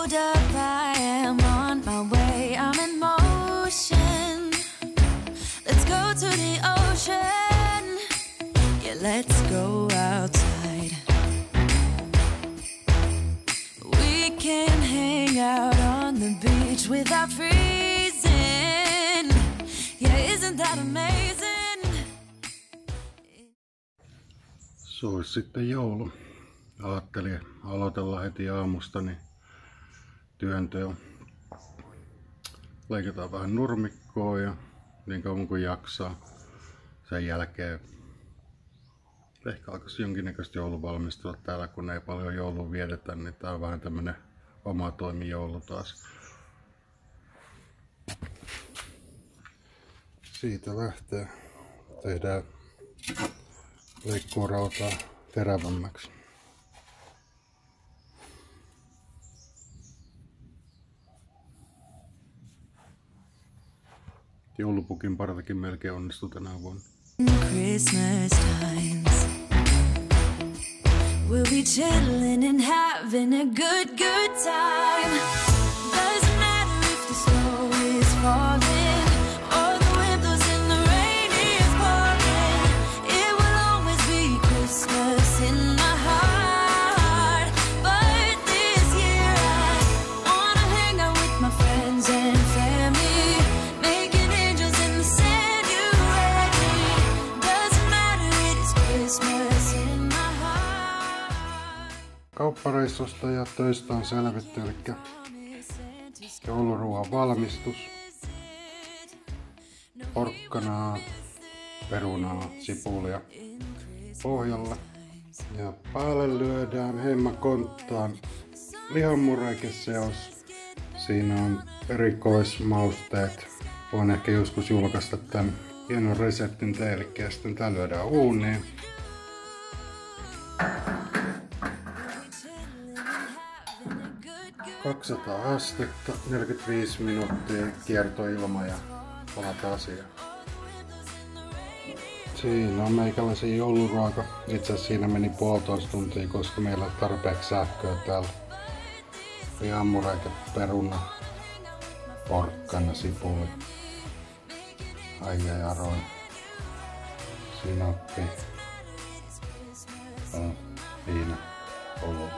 hold up, I am on my way, I'm in motion. Let's go to the ocean, yeah, let's go outside. We can hang out on the beach without freezing, yeah, isn't that amazing? Se olisi sitten joulu. Ajattelin aloitella heti aamustani työnteon. Leikataan vähän nurmikkoa ja niin kauan kuin jaksaa. Sen jälkeen ehkä alkaisi jonkinnäköistä jouluvalmistelua täällä, kun ei paljon joulua vietetä, niin tää on vähän tämmönen oma toimijoulu taas. Siitä lähtee. Tehdään leikkuurautaa terävämmäksi. Joulupukin partakin melkein onnistui tänä vuonna. Christmas times, we'll be chilling and having a good time. Doesn't matter if the snow is falling or the wind blows and the rain is pouring. It will always be Christmas in my heart. But this year I wanna hang out with my friends and family, making angels in the sand. You ready? Doesn't matter, it is Christmas in my heart. Kauppareissusta ja töistä on selvitty, eli jouluruoan valmistus. Porkkanaa, perunaa, sipulia pohjalla. Ja päälle lyödään heinäkonttaan lihanmurekeseos. Siinä on erikoismausteet. Voin ehkä joskus julkaista tämän hienon reseptin teille. Ja sitten tää lyödään uuniin. – 200 astetta, 45 minuuttia kiertoilma ja palataan asiaan. Siinä on meikäläisen jouluruoka. Itse asiassa siinä meni 1,5 tuntia, koska meillä on tarpeeksi sähköä täällä. Lihanmureke, peruna, porkkana, sipuli, äijä ja roin, sinappi, viina, olut.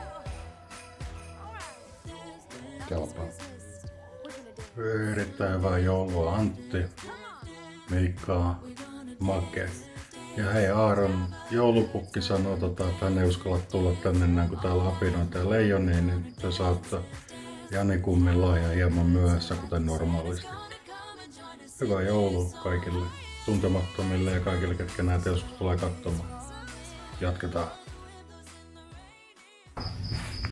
Kelpaa. Erittäin hyvää joulua Antti, Mika, Make. Ja hei, Aaron joulupukki sanoo, tänne ei uskalla tulla tänne näin, kun täällä apinoita ja leijonia, niin se saattaa Jani kummillaan ja hieman myöhässä, kuten normaalisti. Hyvää joulua kaikille tuntemattomille ja kaikille, ketkä näitä joskus tulee katsomaan. Jatketaan.